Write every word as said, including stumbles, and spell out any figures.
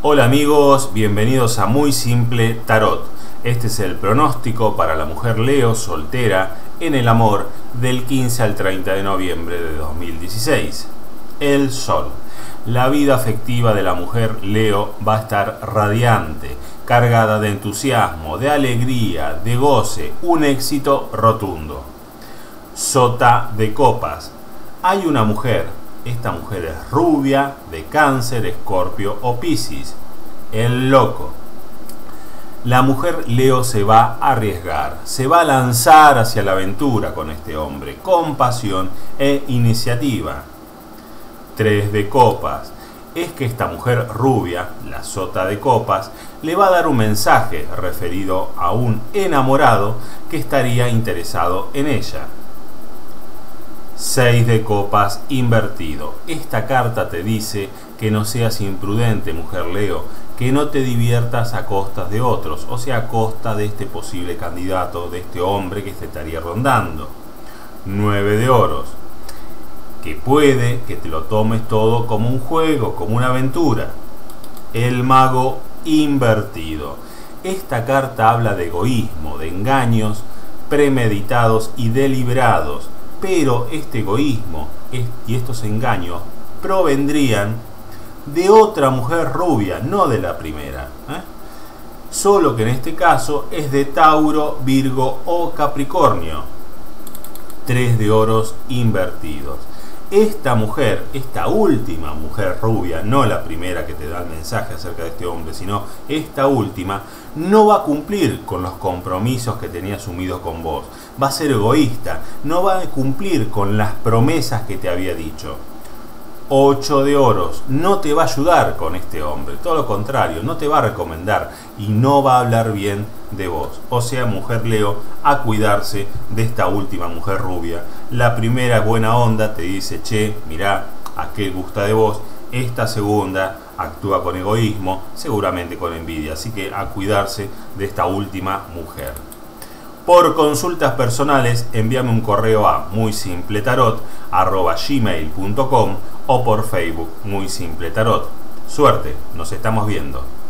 Hola amigos, bienvenidos a Muy Simple Tarot. Este es el pronóstico para la mujer Leo soltera en el amor del quince al treinta de noviembre de dos mil dieciséis. El Sol. La vida afectiva de la mujer Leo va a estar radiante, cargada de entusiasmo, de alegría, de goce, un éxito rotundo. Sota de copas. Hay una mujer. Esta mujer es rubia, de Cáncer, Escorpio o Piscis. El loco. La mujer Leo se va a arriesgar, se va a lanzar hacia la aventura con este hombre, con pasión e iniciativa. Tres de copas. Es que esta mujer rubia, la sota de copas, le va a dar un mensaje referido a un enamorado que estaría interesado en ella. Seis de copas invertido. Esta carta te dice que no seas imprudente, mujer Leo, que no te diviertas a costas de otros, o sea, a costa de este posible candidato, de este hombre que te estaría rondando. Nueve de oros. Que puede que te lo tomes todo como un juego, como una aventura. El mago invertido. Esta carta habla de egoísmo, de engaños premeditados y deliberados. Pero este egoísmo y estos engaños provendrían de otra mujer rubia, no de la primera. ¿eh? Solo que en este caso es de Tauro, Virgo o Capricornio. Tres de oros invertidos. Esta mujer, esta última mujer rubia, no la primera que te da el mensaje acerca de este hombre, sino esta última, no va a cumplir con los compromisos que tenía asumidos con vos. Va a ser egoísta, no va a cumplir con las promesas que te había dicho. Ocho de oros, no te va a ayudar con este hombre, todo lo contrario, no te va a recomendar y no va a hablar bien de vos. O sea, mujer Leo, a cuidarse de esta última mujer rubia. La primera buena onda te dice, che, mirá, aquel gusta de vos. Esta segunda actúa con egoísmo, seguramente con envidia, así que a cuidarse de esta última mujer. Por consultas personales, envíame un correo a muy simple tarot arroba gmail punto com o por Facebook Muy Simple Tarot. Suerte, nos estamos viendo.